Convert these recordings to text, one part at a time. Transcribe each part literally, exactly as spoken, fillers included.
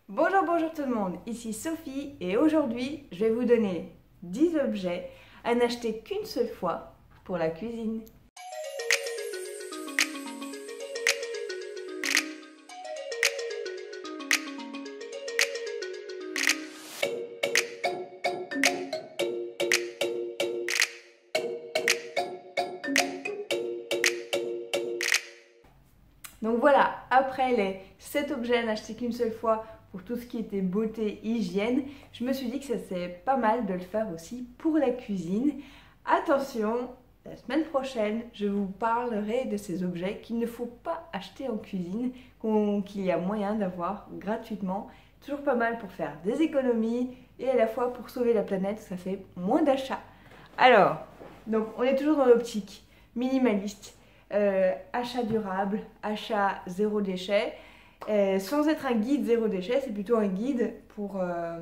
Bonjour, bonjour tout le monde, ici Sophie et aujourd'hui je vais vous donner dix objets à n'acheter qu'une seule fois pour la cuisine. Donc voilà, après les sept objets à n'acheter qu'une seule fois pour tout ce qui était beauté, hygiène, je me suis dit que ça serait pas mal de le faire aussi pour la cuisine. Attention, la semaine prochaine, je vous parlerai de ces objets qu'il ne faut pas acheter en cuisine, qu'il y a moyen d'avoir gratuitement. Toujours pas mal pour faire des économies et à la fois pour sauver la planète, ça fait moins d'achats. Alors, donc on est toujours dans l'optique minimaliste. Euh, achat durable, achat zéro déchet, euh, sans être un guide zéro déchet, c'est plutôt un guide pour, euh,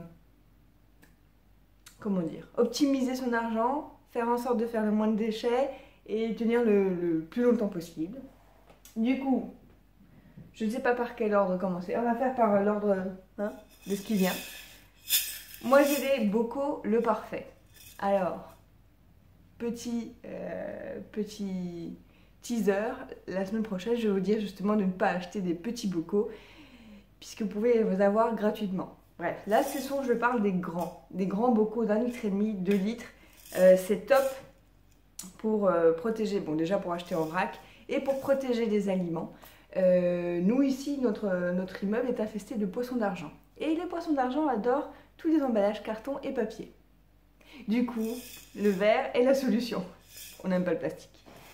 comment dire, optimiser son argent, faire en sorte de faire le moins de déchets et tenir le, le plus longtemps possible. Du coup, je ne sais pas par quel ordre commencer, on va faire par l'ordre hein, de ce qui vient. Moi j'ai des bocaux le parfait. Alors, petit, euh, petit teaser, la semaine prochaine je vais vous dire justement de ne pas acheter des petits bocaux puisque vous pouvez les avoir gratuitement. Bref, là ce sont, je parle des grands, des grands bocaux d'un litre et demi, deux litres. Euh, c'est top pour euh, protéger, bon déjà pour acheter en vrac et pour protéger des aliments. Euh, nous ici, notre, notre immeuble est infesté de poissons d'argent et les poissons d'argent adorent tous les emballages carton et papier. Du coup, le verre est la solution. On n'aime pas le plastique.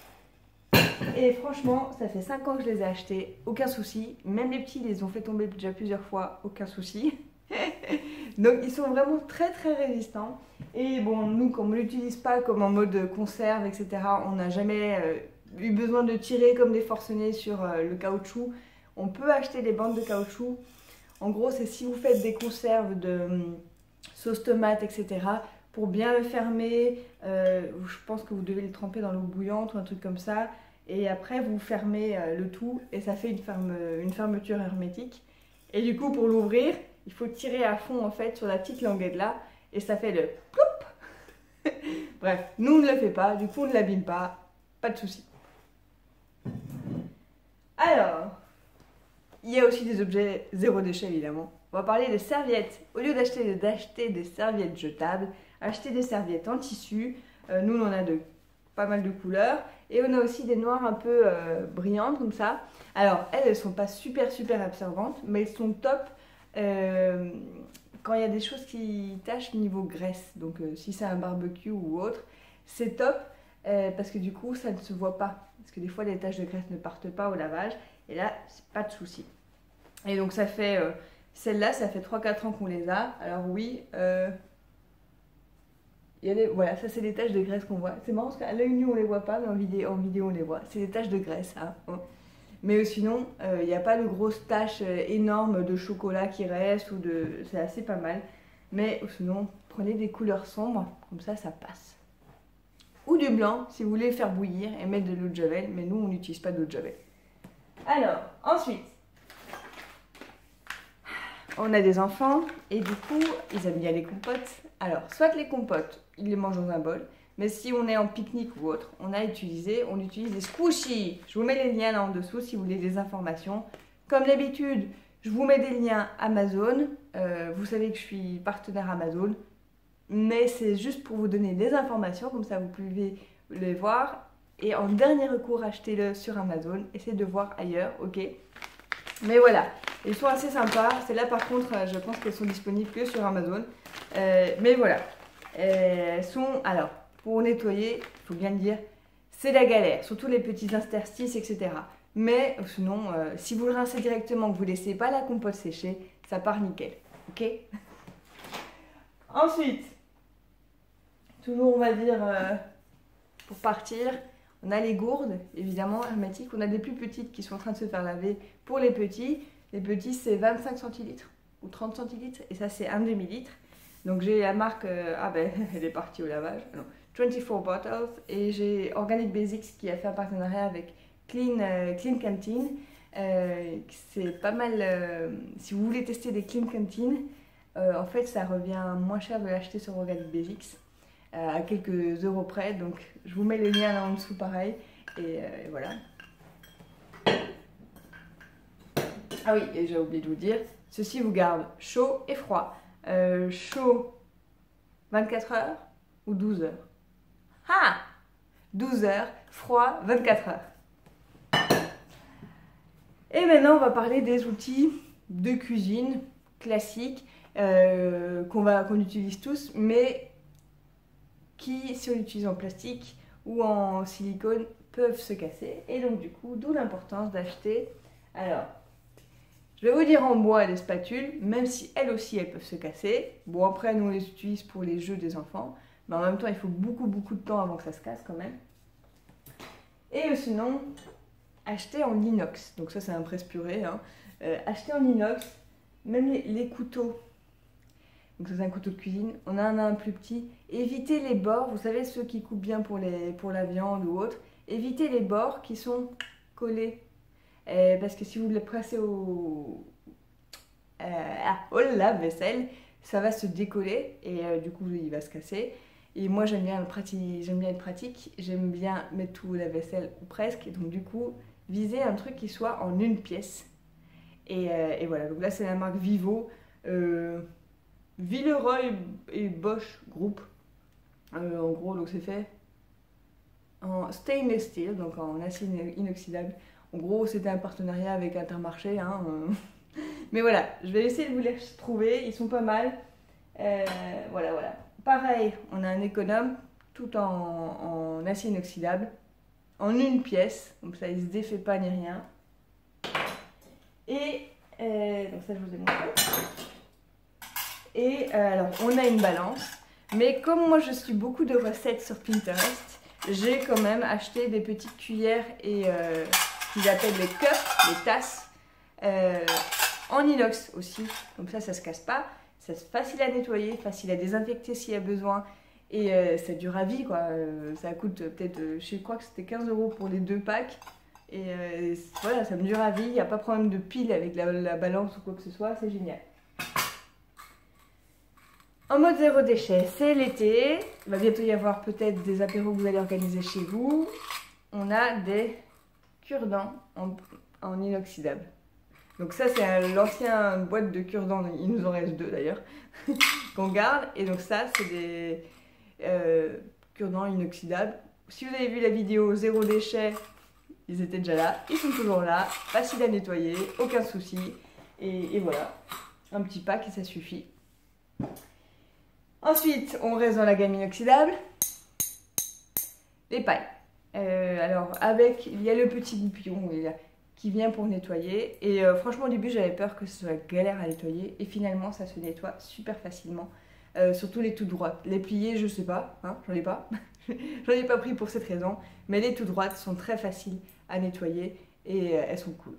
Et franchement, ça fait cinq ans que je les ai achetés, aucun souci. Même les petits, ils les ont fait tomber déjà plusieurs fois, aucun souci. Donc ils sont vraiment très très résistants. Et bon, nous, comme on ne l'utilise pas comme en mode conserve, et cetera, on n'a jamais euh, eu besoin de tirer comme des forcenés sur euh, le caoutchouc. On peut acheter des bandes de caoutchouc. En gros, c'est si vous faites des conserves de euh, sauce tomate, et cetera, pour bien le fermer, euh, je pense que vous devez le tremper dans l'eau bouillante ou un truc comme ça. Et après, vous fermez euh, le tout et ça fait une, ferme, une fermeture hermétique. Et du coup, pour l'ouvrir, il faut tirer à fond en fait sur la petite languette là et ça fait le ploup. Bref, nous on ne le fait pas, du coup on ne l'abîme pas, pas de souci. Alors, il y a aussi des objets zéro déchet évidemment. On va parler de serviettes. Au lieu d'acheter d'acheter des serviettes jetables, acheter des serviettes en tissu. Euh, nous on en a de pas mal de couleurs. Et on a aussi des noires un peu euh, brillantes comme ça. Alors elles, elles sont pas super super absorbantes, mais elles sont top euh, quand il y a des choses qui tachent niveau graisse. Donc euh, si c'est un barbecue ou autre, c'est top euh, parce que du coup ça ne se voit pas. Parce que des fois les taches de graisse ne partent pas au lavage. Et là, c'est pas de souci. Et donc ça fait, euh, celle-là, ça fait trois quatre ans qu'on les a. Alors oui, euh, il y a des, voilà, ça c'est les taches de graisse qu'on voit. C'est marrant parce qu'à l'œil nu on les voit pas, mais en vidéo, en vidéo on les voit. C'est des taches de graisse, hein. Mais sinon, euh, il n'y a pas de grosses taches énormes de chocolat qui restent ou de, c'est assez pas mal. Mais sinon, prenez des couleurs sombres, comme ça, ça passe. Ou du blanc si vous voulez faire bouillir et mettre de l'eau de javel. Mais nous, on n'utilise pas d'eau de javel. Alors, ensuite, on a des enfants et du coup, ils aiment bien les compotes. Alors, soit les compotes, ils les mangent dans un bol, mais si on est en pique-nique ou autre, on a utilisé, on utilise des squishies. Je vous mets les liens là en dessous si vous voulez des informations. Comme d'habitude, je vous mets des liens Amazon. Euh, vous savez que je suis partenaire Amazon, mais c'est juste pour vous donner des informations, comme ça vous pouvez les voir. Et en dernier recours, achetez-le sur Amazon. Essayez de voir ailleurs, ok? Mais voilà, ils sont assez sympas. Celles-là par contre, je pense qu'elles sont disponibles que sur Amazon. Euh, mais voilà, elles sont, alors, pour nettoyer, il faut bien le dire, c'est la galère, surtout les petits interstices, et cetera. Mais sinon, euh, si vous le rincez directement, que vous ne laissez pas la compote sécher, ça part nickel, ok? Ensuite, toujours on va dire, euh, pour partir, on a les gourdes, évidemment, hermétiques. On a des plus petites qui sont en train de se faire laver pour les petits. Les petits, c'est vingt-cinq centilitres ou trente centilitres. Et ça, c'est un demi-litre. Donc, j'ai la marque... Euh, ah ben, elle est partie au lavage. Non, vingt-quatre bottles. Et j'ai Organic Basics qui a fait un partenariat avec Clean, euh, Clean Canteen. Euh, c'est pas mal, euh, si vous voulez tester des Clean Canteen, euh, en fait ça revient moins cher de l'acheter sur Organic Basics, euh, à quelques euros près, donc je vous mets le lien là en dessous pareil, et, euh, et voilà. Ah oui, et j'ai oublié de vous dire, ceci vous garde chaud et froid. Euh, chaud vingt-quatre heures ou douze heures. Ah, douze heures, froid vingt-quatre heures. Et maintenant, on va parler des outils de cuisine classiques euh, qu'on va, qu'on utilise tous, mais qui, si on l'utilise en plastique ou en silicone, peuvent se casser. Et donc, du coup, d'où l'importance d'acheter. Alors, je vais vous dire en bois des spatules, même si elles aussi, elles peuvent se casser. Bon, après, nous, on les utilise pour les jeux des enfants, mais en même temps, il faut beaucoup, beaucoup de temps avant que ça se casse quand même. Et sinon, acheter en inox, donc ça c'est un presse-purée, hein. euh, acheter en inox, même les, les couteaux, donc ça c'est un couteau de cuisine, on a un, un plus petit, évitez les bords, vous savez ceux qui coupent bien pour, les, pour la viande ou autre, évitez les bords qui sont collés, euh, parce que si vous les pressez au, euh, au lave-vaisselle, ça va se décoller et euh, du coup il va se casser. Et moi j'aime bien, j'aime bien être pratique, j'aime bien mettre tout la vaisselle ou presque, et donc du coup viser un truc qui soit en une pièce. Et, euh, et voilà, donc là c'est la marque Vivo, euh, Villeroy et Bosch Group. Euh, en gros, donc c'est fait en stainless steel, donc en acier inoxydable. En gros, c'était un partenariat avec Intermarché, hein, euh. Mais voilà, je vais essayer de vous les trouver, ils sont pas mal. Euh, voilà, voilà. Pareil, on a un économe, tout en, en acier inoxydable, en une pièce, donc ça il se défait pas ni rien. Et euh, donc ça je vous ai montré. Et euh, alors on a une balance, mais comme moi je suis beaucoup de recettes sur Pinterest, j'ai quand même acheté des petites cuillères et euh, qu'ils appellent les cups, les tasses, euh, en inox aussi, comme ça ça se casse pas, c'est facile à nettoyer, facile à désinfecter s'il y a besoin. Et euh, ça dure à vie quoi, euh, ça coûte peut-être, euh, je crois que c'était quinze euros pour les deux packs. Et euh, voilà, ça me dure à vie, il n'y a pas de problème de pile avec la, la balance ou quoi que ce soit, c'est génial. En mode zéro déchet, c'est l'été, il va bientôt y avoir peut-être des apéros que vous allez organiser chez vous. On a des cure-dents en, en inoxydable. Donc ça c'est l'ancienne boîte de cure-dents, il nous en reste deux d'ailleurs, qu'on garde. Et donc ça c'est des... Euh, cure-dents inoxydables. Si vous avez vu la vidéo zéro déchet, ils étaient déjà là, ils sont toujours là, facile à nettoyer, aucun souci. Et, et voilà, un petit pack et ça suffit. Ensuite, on reste dans la gamme inoxydable. Les pailles. Euh, alors, avec, il y a le petit goupillon qui vient pour nettoyer. Et euh, franchement, au début, j'avais peur que ce soit galère à nettoyer. Et finalement, ça se nettoie super facilement. Euh, surtout les toutes droites. Les pliées, je sais pas, hein, j'en ai pas. J'en ai pas pris pour cette raison. Mais les toutes droites sont très faciles à nettoyer et euh, elles sont cool.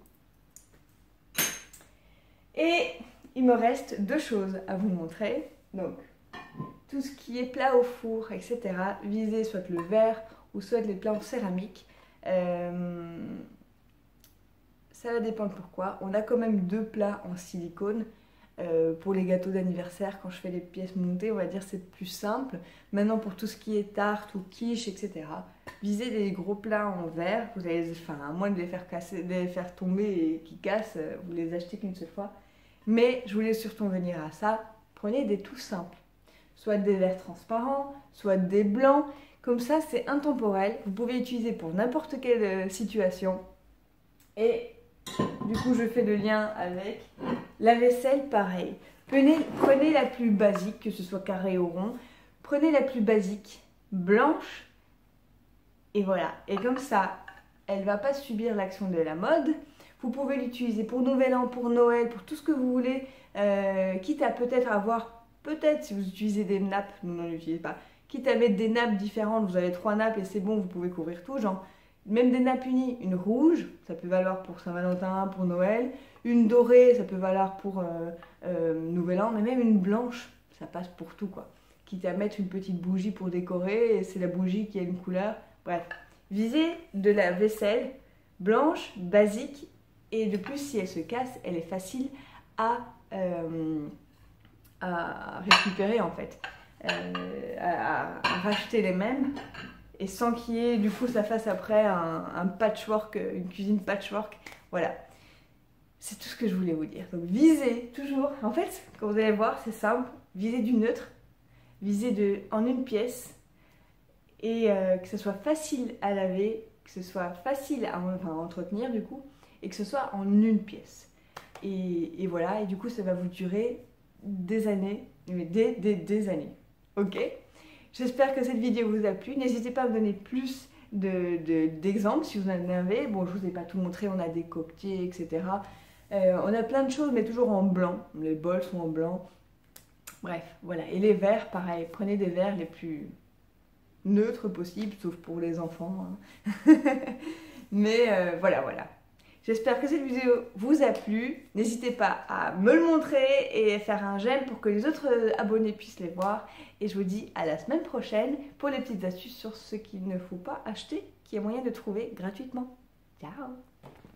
Et il me reste deux choses à vous montrer. Donc, tout ce qui est plat au four, et cetera. Visez soit le verre ou soit les plats en céramique. Euh, ça va dépendre pourquoi. On a quand même deux plats en silicone. Euh, pour les gâteaux d'anniversaire, quand je fais les pièces montées, on va dire c'est plus simple. Maintenant, pour tout ce qui est tarte ou quiche, et cetera, visez des gros plats en verre. Vous allez, enfin, à moins de les faire casser, de les faire tomber et qu'ils cassent, vous les achetez qu'une seule fois. Mais je voulais surtout en venir à ça. Prenez des tout simples, soit des verres transparents, soit des blancs. Comme ça, c'est intemporel. Vous pouvez utiliser pour n'importe quelle situation. Et du coup, je fais le lien avec la vaisselle, pareil. Prenez, prenez la plus basique, que ce soit carré ou rond. Prenez la plus basique, blanche. Et voilà. Et comme ça, elle ne va pas subir l'action de la mode. Vous pouvez l'utiliser pour Nouvel An, pour Noël, pour tout ce que vous voulez. Euh, quitte à peut-être avoir, peut-être si vous utilisez des nappes, nous n'en utilisez pas. Quitte à mettre des nappes différentes, vous avez trois nappes et c'est bon, vous pouvez couvrir tout. Genre, même des nappes unies, une rouge, ça peut valoir pour Saint-Valentin, pour Noël. Une dorée, ça peut valoir pour euh, euh, Nouvel An. Mais même une blanche, ça passe pour tout, quoi. Quitte à mettre une petite bougie pour décorer, et c'est la bougie qui a une couleur. Bref, visez de la vaisselle blanche, basique, Et de plus, si elle se casse, elle est facile à, euh, à récupérer en fait, euh, à, à racheter les mêmes. Et sans qu'il y ait, du coup, ça fasse après un, un patchwork, une cuisine patchwork. Voilà. C'est tout ce que je voulais vous dire. Donc visez toujours. En fait, quand vous allez voir, c'est simple. Visez du neutre. Visez de, en une pièce. Et euh, que ce soit facile à laver. Que ce soit facile à, enfin, à entretenir, du coup. Et que ce soit en une pièce. Et, et voilà. Et du coup, ça va vous durer des années. Mais des, des, des années. Ok ? J'espère que cette vidéo vous a plu. N'hésitez pas à me donner plus de, de, d'exemples si vous en avez. Bon, je ne vous ai pas tout montré, on a des coquetiers, et cetera. Euh, on a plein de choses, mais toujours en blanc. Les bols sont en blanc. Bref, voilà. Et les verres, pareil. Prenez des verres les plus neutres possibles, sauf pour les enfants. Hein. Mais euh, voilà, voilà. J'espère que cette vidéo vous a plu. N'hésitez pas à me le montrer et faire un j'aime pour que les autres abonnés puissent les voir. Et je vous dis à la semaine prochaine pour les petites astuces sur ce qu'il ne faut pas acheter, qu'il y a moyen de trouver gratuitement. Ciao!